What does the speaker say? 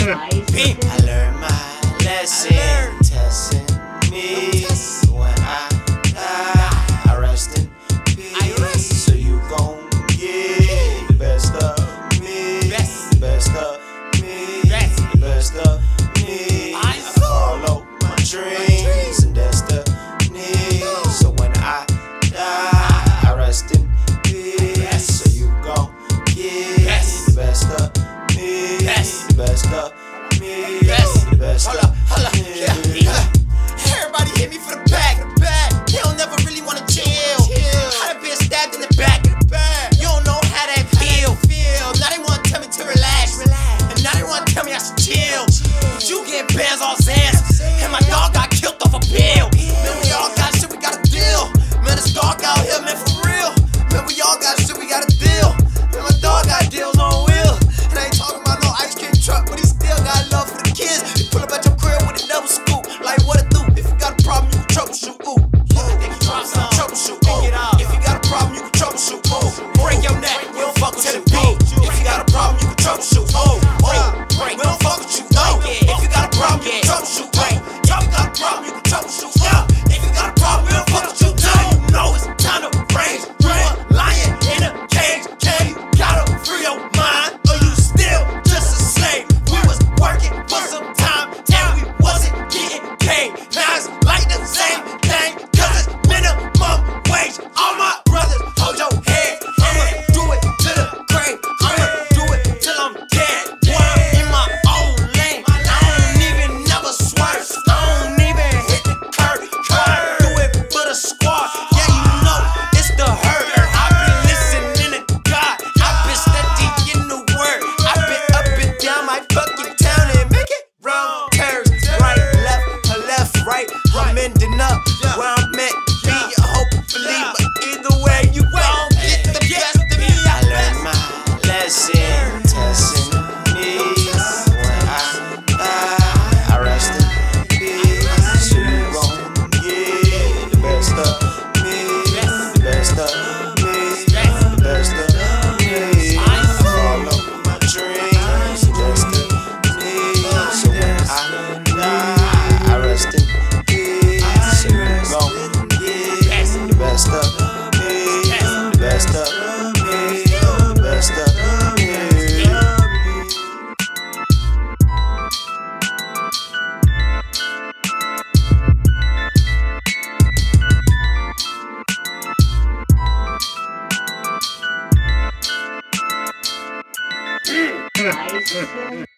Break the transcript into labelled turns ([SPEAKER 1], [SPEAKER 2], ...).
[SPEAKER 1] I learned my lesson, testing me. When I die, I rest in peace. So you gon' get the best of me, the best of me, the best of me. I follow my dreams and destiny. So when I die, I rest in peace. So you gon' get the best of me, the best of me, the best of me.
[SPEAKER 2] Everybody hit me for the back. They don't never really wanna chill. I done been stabbed in the back. You don't know how that feel. Now they wanna tell me to relax, and now they wanna tell me I should chill. But you getting bands all Xans, and my dog got killed off a pill. Man, we all got shit we gotta deal. Man, it's dark out here, man, for real. Man, we all got shit we gotta deal. Man, my dog got deals on wheel, and I ain't talking about no ice cream truck, but he still got love for the kids. He pull up at your crib with a double scoop, like what it do? If you got a problem, you can troubleshoot. Ooh, troubleshoot. Ooh. If you got a problem, you can troubleshoot. Ooh, break your neck, we don't fuck with the beat. If you got a problem, you can troubleshoot. Ooh, we don't fuck with you. No, if you got a problem, you can troubleshoot. If you got a problem, you can troubleshoot. If you got a problem, we don't fuck with you. You know it's time to range. You a lion in a cage. You gotta free your mind, or you still just a slave. We was working for some time, and we wasn't getting paid. Now it's like the same thing, cause it's minimum wage. All my brothers, hold your head. I'ma do it to the grave. I'ma do it till I'm dead. Boy, I'm in my own lane. I don't even never swerve. I don't even hit the curb. Do it for the squad. Yeah, you know it's the hurt. I've been listening to God. I've been steady in the word. I've been up and down my fucking town and make it wrong turns. Right, left, right. I'm ending up where I'm meant to be. Hopefully, but either way, you gon' get the best of me.
[SPEAKER 1] I learned my lesson, testing me. When I die, I rest in peace. So you gon' get the best of me, the best of me, the best of me. I follow my dreams and destiny. So when I die, I rest in peace. So you gon' get the best of me, the best of me, the best of me.
[SPEAKER 3] Nice.